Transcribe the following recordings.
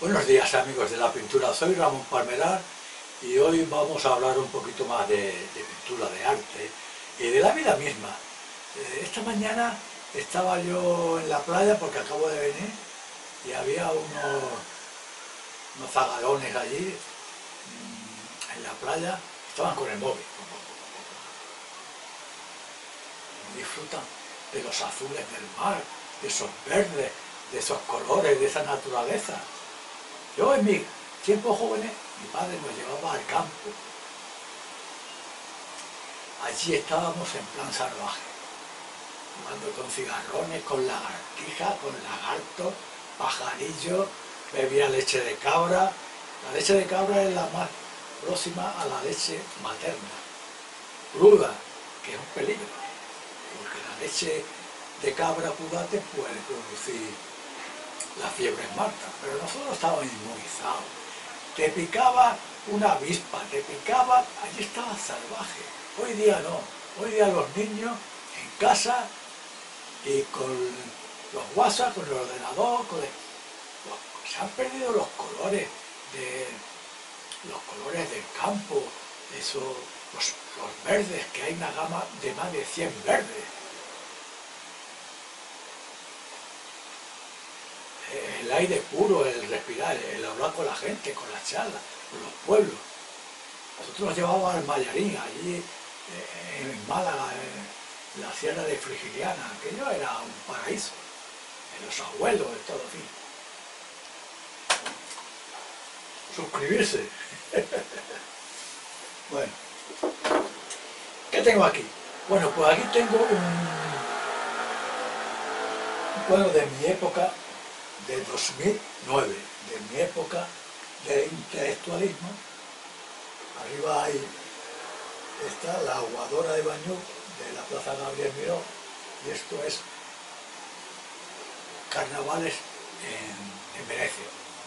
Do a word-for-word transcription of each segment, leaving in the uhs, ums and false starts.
Buenos días amigos de la pintura, soy Ramón Palmerar y hoy vamos a hablar un poquito más de, de pintura, de arte y de la vida misma. Eh, esta mañana estaba yo en la playa porque acabo de venir y había unos, unos zagalones allí mmm, en la playa, estaban con el móvil. Disfrutan de los azules del mar, de esos verdes, de esos colores, de esa naturaleza. Yo en mi tiempo jóvenes, mi padre nos llevaba al campo. Allí estábamos en plan salvaje, jugando con cigarrones, con lagartijas, con lagartos, pajarillos, bebía leche de cabra. La leche de cabra es la más próxima a la leche materna, cruda, que es un peligro, porque la leche de cabra cruda te puede producir la fiebre Marta, pero nosotros estábamos inmunizados. Te picaba una avispa, te picaba, allí estaba salvaje. Hoy día no, hoy día los niños en casa y con los WhatsApp, con el ordenador, con el, los, se han perdido los colores de los colores del campo, eso, los, los verdes, que hay una gama de más de cien verdes. El aire puro, el respirar, el hablar con la gente, con las charlas, con los pueblos. Nosotros nos llevábamos al Mallarín, allí eh, en Málaga, en la sierra de Frigiliana. Aquello era un paraíso, en los abuelos, de todo, en fin. Suscribirse. Bueno, ¿qué tengo aquí? Bueno, pues aquí tengo un, un cuadro de mi época, de dos mil nueve, de mi época de intelectualismo. Arriba ahí está la aguadora de Bañú de la Plaza Gabriel Miró, y esto es carnavales en, en Venecia.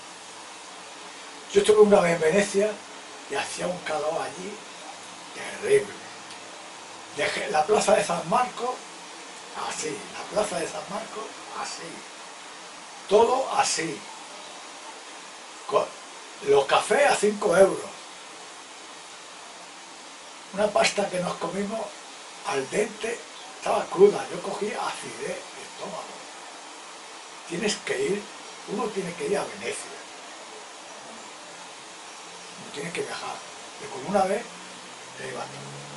Yo estuve una vez en Venecia y hacía un calor allí terrible. Dejé la Plaza de San Marcos así, la Plaza de San Marcos así. Todo así. Los cafés a cinco euros. Una pasta que nos comimos al dente, estaba cruda. Yo cogí acidez de estómago. Tienes que ir, uno tiene que ir a Venecia. Uno tiene que viajar. Y con una vez te vas.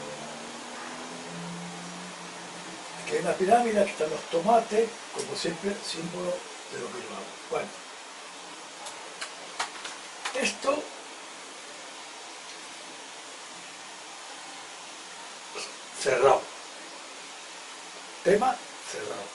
Aquí hay una pirámide, aquí están los tomates, como siempre, símbolo de lo que yo hago. Bueno. Esto cerrado. Tema cerrado.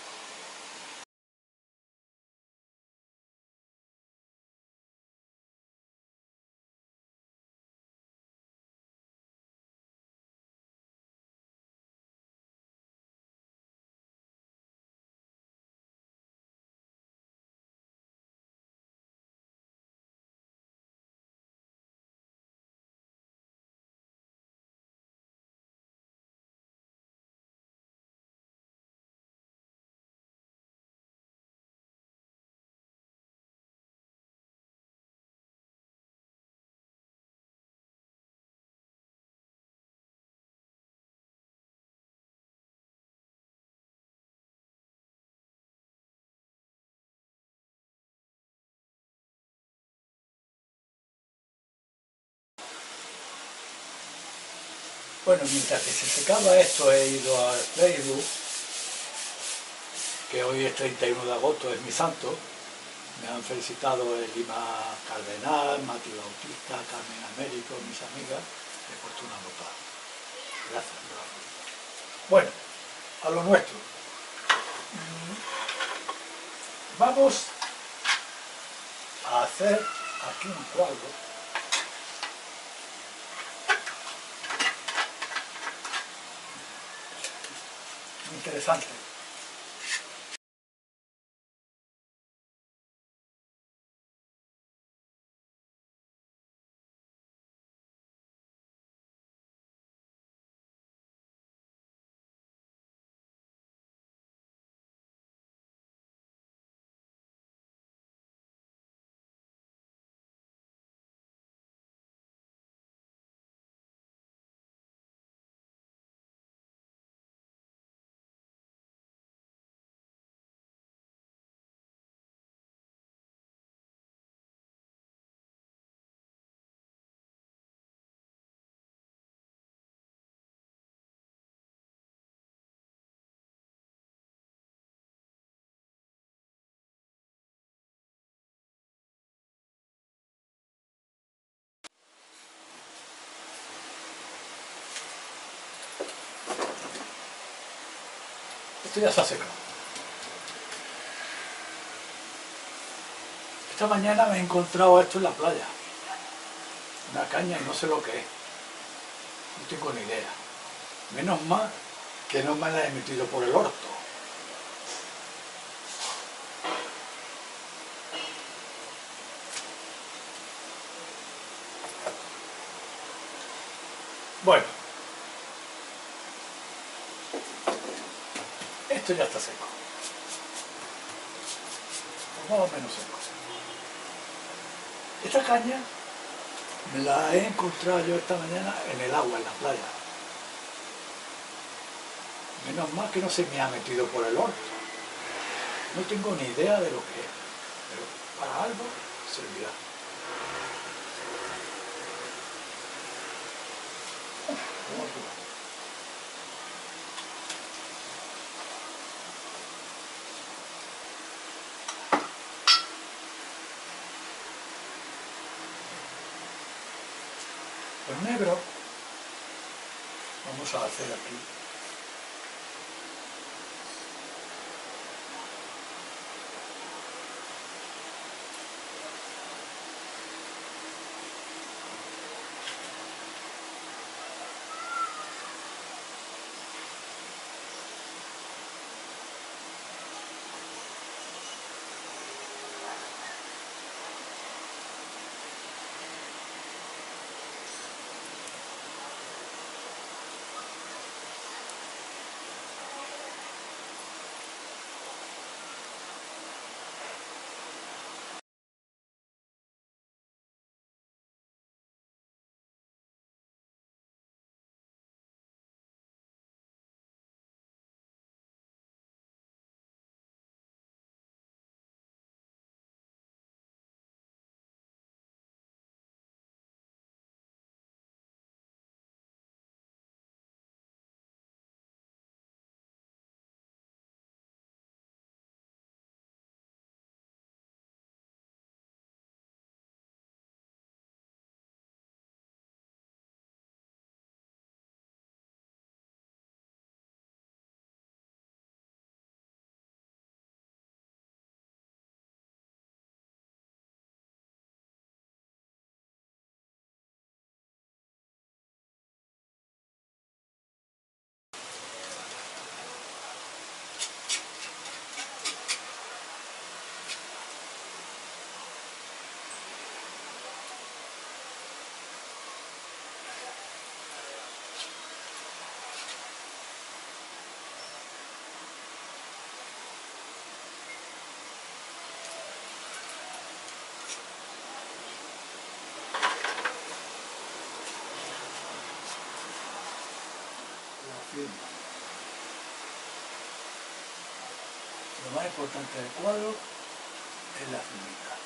Bueno, mientras que se secaba esto he ido al Facebook, que hoy es treinta y uno de agosto, es mi santo. Me han felicitado el Lima Cardenal, Mati Bautista, Carmen Américo, mis amigas. He puesto una nota. Gracias, gracias. Bueno, a lo nuestro. Vamos a hacer aquí un cuadro. Interesante. Esto ya está seco. Esta mañana me he encontrado esto en la playa. Una caña y no sé lo que es. No tengo ni idea. Menos mal que no me la he metido por el orto. Bueno, esto ya está seco, o más o menos seco. Esta caña me la he encontrado yo esta mañana en el agua, en la playa. Menos mal que no se me ha metido por el orto. No tengo ni idea de lo que es, pero para algo servirá. Pues negro, vamos a hacer aquí. Lo más importante del cuadro es la firmita.